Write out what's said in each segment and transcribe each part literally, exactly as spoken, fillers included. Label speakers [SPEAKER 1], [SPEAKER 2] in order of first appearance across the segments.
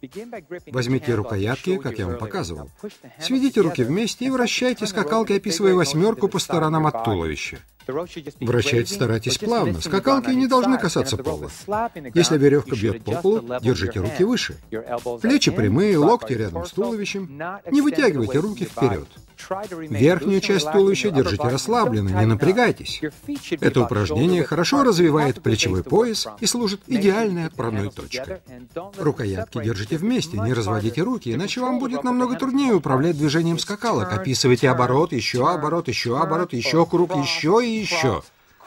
[SPEAKER 1] Возьмите рукоятки, как я вам показывал. Сведите руки вместе и вращайте скакалки, описывая восьмерку по сторонам от туловища. Вращайте старайтесь плавно. Скакалки не должны касаться пола. Если веревка бьет по полу, держите руки выше. Плечи прямые, локти рядом с туловищем. Не вытягивайте руки вперед. Верхнюю часть туловища держите расслабленно, не напрягайтесь. Это упражнение хорошо развивает плечевой пояс и служит идеальной отправной точкой. Рукоятки держите вместе, не разводите руки, иначе вам будет намного труднее управлять движением скакалок. Описывайте оборот, еще оборот, еще оборот, еще круг, еще и еще.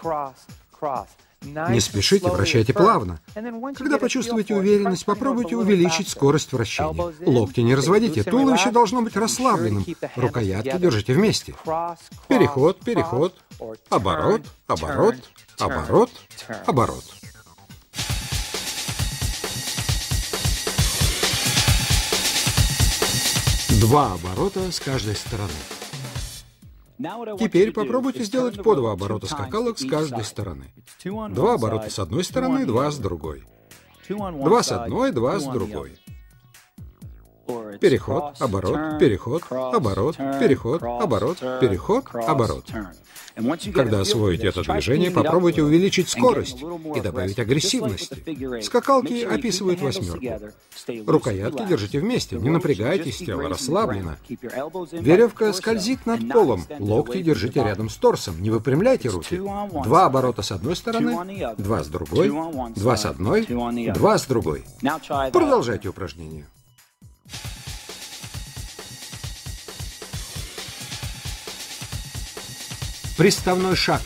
[SPEAKER 1] Не спешите, вращайте плавно. Когда почувствуете уверенность, попробуйте увеличить скорость вращения. Локти не разводите, туловище должно быть расслабленным. Рукоятки держите вместе. Переход, переход, оборот, оборот, оборот, оборот. Два оборота с каждой стороны. Теперь попробуйте сделать по два оборота скакалок с каждой стороны. Два оборота с одной стороны, два с другой. Два с одной, два с другой. Переход, оборот, переход, оборот, переход, оборот, переход, оборот. Когда освоите это движение, попробуйте увеличить скорость и добавить агрессивности. Скакалки описывают восьмерку. Рукоятки держите вместе, не напрягайтесь, тело расслаблено. Веревка скользит над полом, локти держите рядом с торсом, не выпрямляйте руки. Два оборота с одной стороны, два с другой, два с одной, два с другой. Продолжайте упражнение. Приставной шаг.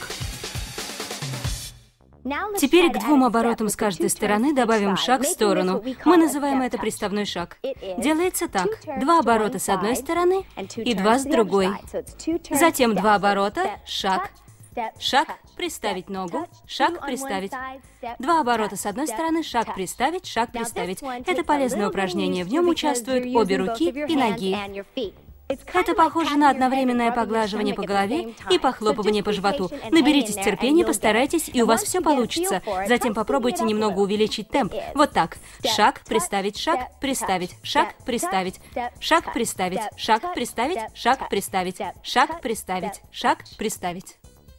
[SPEAKER 2] Теперь к двум оборотам с каждой стороны добавим шаг в сторону. Мы называем это приставной шаг. Делается так. Два оборота с одной стороны и два с другой. Затем два оборота, шаг, шаг, приставить ногу, шаг, приставить. Два оборота с одной стороны, шаг, приставить, шаг, приставить. Это полезное упражнение. В нем участвуют обе руки и ноги. Это похоже на одновременное поглаживание по голове и похлопывание по животу. Наберитесь терпения, постарайтесь, и у вас все получится. Затем попробуйте немного увеличить темп. Вот так. Шаг, приставить, шаг, приставить, шаг, приставить, шаг, приставить, шаг, приставить, шаг, приставить, шаг, приставить, шаг, приставить.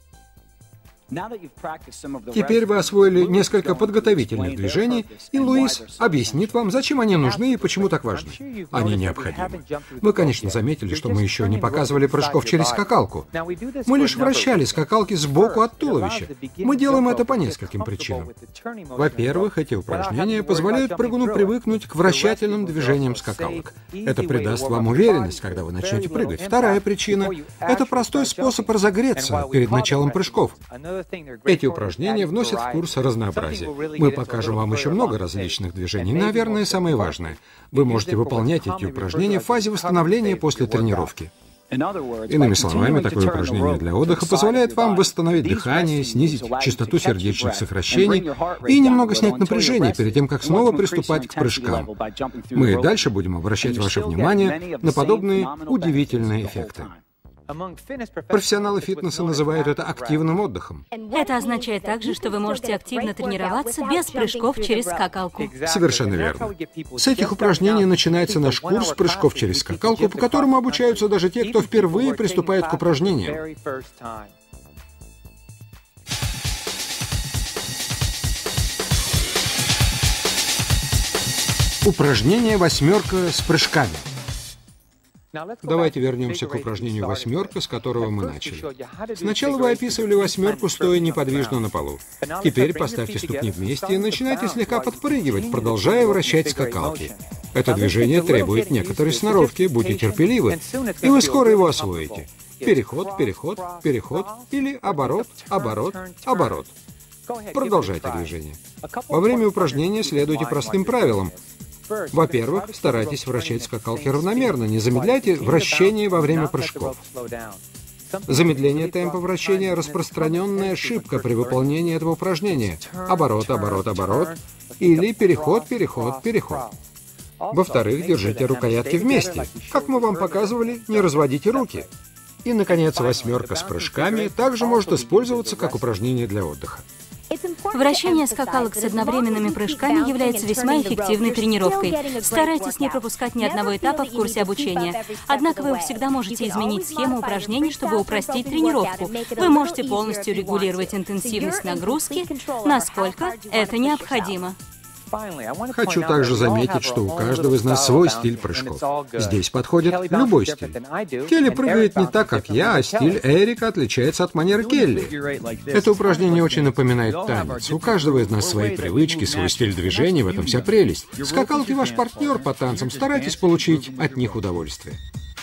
[SPEAKER 1] Теперь вы освоили несколько подготовительных движений, и Луис объяснит вам, зачем они нужны и почему так важны. Они необходимы. Вы, конечно, заметили, что мы еще не показывали прыжков через скакалку. Мы лишь вращали скакалки сбоку от туловища. Мы делаем это по нескольким причинам. Во-первых, эти упражнения позволяют прыгуну привыкнуть к вращательным движениям скакалок. Это придаст вам уверенность, когда вы начнете прыгать. Вторая причина — это простой способ разогреться перед началом прыжков. Эти упражнения вносят в курс разнообразия. Мы покажем вам еще много различных движений. Наверное, самое важное — вы можете выполнять эти упражнения в фазе восстановления после тренировки. Иными словами, такое упражнение для отдыха позволяет вам восстановить дыхание, снизить частоту сердечных сокращений и немного снять напряжение перед тем, как снова приступать к прыжкам. Мы дальше будем обращать ваше внимание на подобные удивительные эффекты. Профессионалы фитнеса называют это активным отдыхом.
[SPEAKER 2] Это означает также, что вы можете активно тренироваться без прыжков через скакалку.
[SPEAKER 1] Совершенно верно. С этих упражнений начинается наш курс прыжков через скакалку, по которому обучаются даже те, кто впервые приступает к упражнениям. Упражнение «восьмерка» с прыжками. Давайте вернемся к упражнению «восьмерка», с которого мы начали. Сначала вы описывали восьмерку, стоя неподвижно на полу. Теперь поставьте ступни вместе и начинайте слегка подпрыгивать, продолжая вращать скакалки. Это движение требует некоторой сноровки, будьте терпеливы, и вы скоро его освоите. Переход, переход, переход или оборот, оборот, оборот. Продолжайте движение. Во время упражнения следуйте простым правилам. Во-первых, старайтесь вращать скакалки равномерно, не замедляйте вращение во время прыжков. Замедление темпа вращения – распространенная ошибка при выполнении этого упражнения. Оборот, оборот, оборот или переход, переход, переход. Во-вторых, держите рукоятки вместе. Как мы вам показывали, не разводите руки. И, наконец, восьмерка с прыжками также может использоваться как упражнение для отдыха.
[SPEAKER 2] Вращение скакалок с одновременными прыжками является весьма эффективной тренировкой. Старайтесь не пропускать ни одного этапа в курсе обучения. Однако вы всегда можете изменить схему упражнений, чтобы упростить тренировку. Вы можете полностью регулировать интенсивность нагрузки, насколько это необходимо.
[SPEAKER 1] Хочу также заметить, что у каждого из нас свой стиль прыжков. Здесь подходит любой стиль. Келли прыгает не так, как я, а стиль Эрика отличается от манеры Келли. Это упражнение очень напоминает танец. У каждого из нас свои привычки, свой стиль движения, в этом вся прелесть. Скакалки ваш партнер по танцам, старайтесь получить от них удовольствие.